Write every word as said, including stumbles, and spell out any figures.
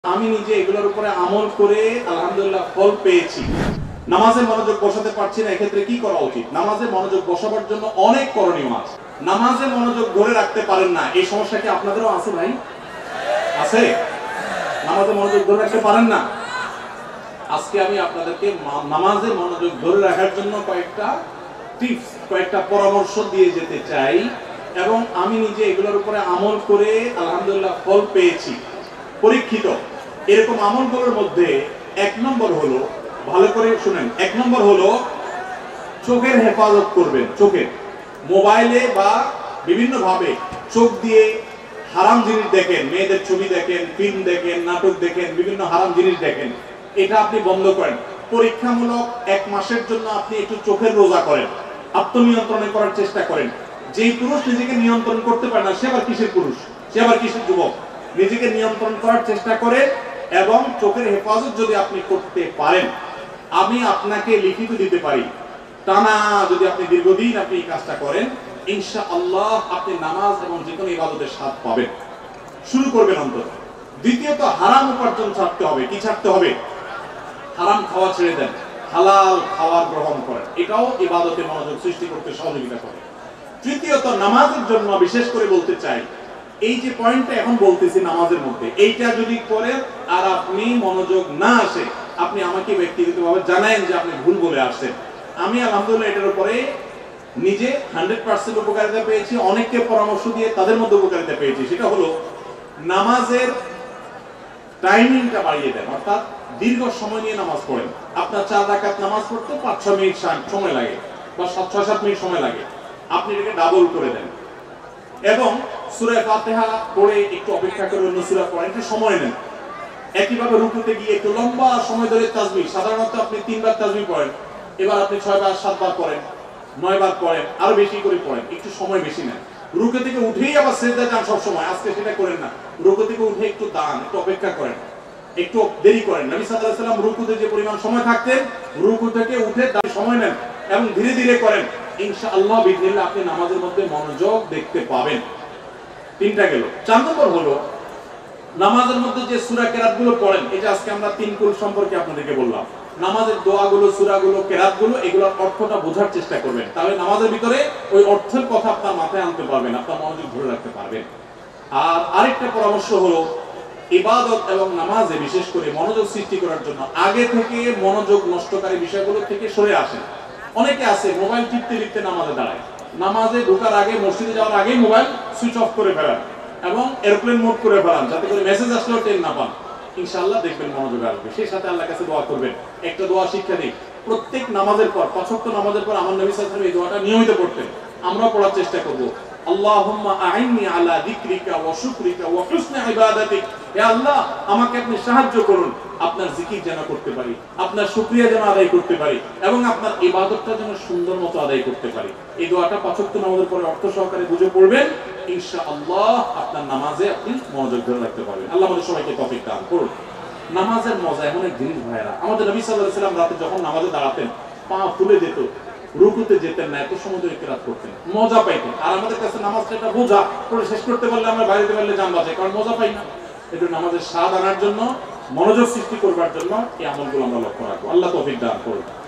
আমি নিজে এগুলোর উপরে আমল করে আলহামদুলিল্লাহ ফল পেয়েছি। নামাজে মনোযোগ বসাতে পারছি না, এক্ষেত্রে কি করা উচিত? নামাজে মনোযোগ বসাবার জন্য অনেক করণীয় আছে। নামাজে মনোযোগ ধরে রাখতে পারেন না, এই সমস্যা কি আপনাদেরও আছে ভাই? আছে? নামাজে মনোযোগ ধরে রাখতে পারেন না? আজকে আমি আপনাদেরকে নামাজে মনোযোগ ধরে রাখার জন্য কয়েকটা টিপস, কয়েকটা পরামর্শ দিয়ে যেতে চাই, এবং আমি নিজে এগুলোর উপরে আমল করে আলহামদুলিল্লাহ ফল পেয়েছি, পরীক্ষিত। এরকম আমলগুলোর মধ্যে এক নম্বর হলো, ভালো করে শুনেন, এক নম্বর হলো চোখের হেফাজত করবেন। চোখের, মোবাইলে বা বিভিন্ন ভাবে চোখ দিয়ে হারাম জিনিস দেখেন, মেয়েদের ছবি দেখেন, ফিল্ম দেখেন, নাটক দেখেন, বিভিন্ন হারাম জিনিস দেখেন, এটা আপনি বন্ধ করেন। পরীক্ষামূলক এক মাসের জন্য আপনি একটু চোখের রোজা করেন, আত্মনিয়ন্ত্রণে করার চেষ্টা করেন। যেই পুরুষ নিজেকে নিয়ন্ত্রণ করতে পারে না, সে আবার কিসের পুরুষ, সে আবার কিসের যুবক? নিজেকে নিয়ন্ত্রণ করার চেষ্টা করেন, এবং চোখের হেফাজত যদি আপনি করতে পারেন, আমি আপনাকে লিখিত দিতে পারি, টানা যদি আপনি দীর্ঘদিন আপনি এই কাজটা করেন, ইনশাআল্লাহ আপনি নামাজ এবং যে কোনো ইবাদতের স্বাদ পাবেন। শুরু করবেন অন্তত। দ্বিতীয়ত, হারাম উপার্জন ছাড়তে হবে। কি ছাড়তে হবে? হারাম খাওয়া ছেড়ে দেন, হালাল খাওয়ার গ্রহণ করেন, এটাও ইবাদতে মনোযোগ সৃষ্টি করতে সহযোগিতা করে। তৃতীয়ত, নামাজের জন্য বিশেষ করে বলতে চাই, এই যে পয়েন্টটা এখন বলতেছি নামাজের মধ্যে, এইটা যদি করেন আর আপনি মনোযোগ না আসে, আপনি আমাকে ব্যক্তিগতভাবে জানায়েন যে আপনি ভুল বলে আসছেন। আমি আলহামদুলিল্লাহ এটার উপরে নিজে হান্ড্রেড পার্সেন্ট উপকারিতা পেয়েছি, অনেককে পরামর্শ দিয়ে তাদের মধ্যে উপকারিতা পেয়েছি। সেটা হলো নামাজের টাইমিংটা বাড়িয়ে দেন, অর্থাৎ দীর্ঘ সময় নিয়ে নামাজ পড়েন। আপনার চার রাকাত নামাজ পড়তে পাঁচ ছয় মিনিট সময় লাগে, বা সাত ছয় সাত মিনিট সময় লাগে, আপনি এটাকে ডাবল করে দেন, এবং সূরা ফাতিহা পড়ে একটু অপেক্ষা করে অন্য সূরা পড়েন, একটু সময় নেন। একইভাবে রুকুতে গিয়ে একটু লম্বা সময় ধরে তাসবিহ, সাধারণত আপনি তিনবার তাসবিহ পড়েন, এবার আপনি ছয় বার সাত বার পড়েন, নয় বার পড়েন, আরো বেশি করে পড়েন, একটু সময় বেশি নেন। রুকু থেকে উঠেই আবার সিজদা যান সব সময়, আজকে সেটা করেন না। রুকু থেকে উঠে একটু দাঁড়ান, একটু অপেক্ষা করেন, একটু দেরি করেন। নবী সাল্লাল্লাহু আলাইহি ওয়াসাল্লাম রুকুতে যে পরিমাণ সময় থাকতেন, রুকু থেকে উঠে সময় নেন এবং ধীরে ধীরে করেন। ইনশাআল্লাহ বিদিনিল্লাহ আপনি নামাজের মধ্যে মনোযোগ দেখতে পাবেন। তিনটা গেল। চার নম্বর হলো, নামাজের মধ্যে যে সূরা কেরাতগুলো পড়েন, এই যে আজকে আমরা তিন কুল সম্পর্কে আপনাদেরকে বললাম, নামাজের দোয়াগুলো, সূরাগুলো, কেরাতগুলো, এগুলোর অর্থটা বোঝার চেষ্টা করবেন। তাহলে নামাজের ভিতরে ওই অর্থের কথা আপনার মাথায় আনতে পারবেন, আপনার মনোযোগ ধরে রাখতে পারবেন। আর আরেকটা পরামর্শ হলো, ইবাদত এবং নামাজে বিশেষ করে মনোযোগ সৃষ্টি করার জন্য আগে থেকে মনোযোগ নষ্টকারী বিষয়গুলো থেকে সরে আসেন। অনেকে আছে মোবাইল টিপতে টিপতে নামাজে দাঁড়ায়, নামাজে ঢোকার আগে, মসজিদে যাওয়ার আগে মোবাইল সুইচ অফ করে ফেলান এবং এরোপ্লেন মোড করে ফেলান, যাতে করে মেসেজ আসলেও টের না পান। ইনশাআল্লাহ দেখবেন মনোযোগ আসবে। সেই সাথে আল্লাহর কাছে দোয়া করবেন। একটা দোয়া শিক্ষা দিই, প্রত্যেক নামাজের পর, পাঁচ ওয়াক্ত নামাজের পর আমার নবী সাল্লাল্লাহু আলাইহি ওয়াসাল্লাম এই দোয়াটা নিয়মিত পড়তেন, আমরাও পড়ার চেষ্টা করব। আল্লাহুম্মা আইন্নি আলা যিকরিকা ওয়া শুকরিকা ওয়া হুসনি ইবাদাতিক। হে আল্লাহ, আমাকে আপনি সাহায্য করুন, আপনার জিকির যেন করতে পারি, আপনার শুকরিয়া যেন আদায় করতে পারি, এবং আপনার ইবাদতটা যেন সুন্দর মতো আদায় করতে পারি। এই দোয়াটা পাঁচ ওয়াক্ত নামাজের পরে অর্থ সহকারে বুঝে পড়বেন, ইনশাআল্লাহ আপনার নামাজে আপনি মনোযোগ ধরে রাখতে পারবেন। আল্লাহ আমাদের সবাইকে তৌফিক দান করুন। নামাজের মজা এমন এক জিনিস ভাইরা, আমাদের নবী সাল্লাল্লাহু আলাইহি ওয়াসাল্লাম রাতে যখন নামাজে দাঁড়াতেন, পা ফুলে যেত, রুকুতে যেতেন না, এত সময় ধরে কেরাত করতেন, মজা পাইতেন। আর আমাদের কাছে নামাজটা একটা বোঝা, পড়ে শেষ করতে পারলে আমরা বাইরে পারলে জান বাঁচে, কারণ মজা পাই না। একটু নামাজের স্বাদ আনার জন্য, মনোযোগ সৃষ্টি করবার জন্য এই আমলগুলো আমরা লক্ষ্য রাখবো। আল্লাহ তৌফিক দান করুন।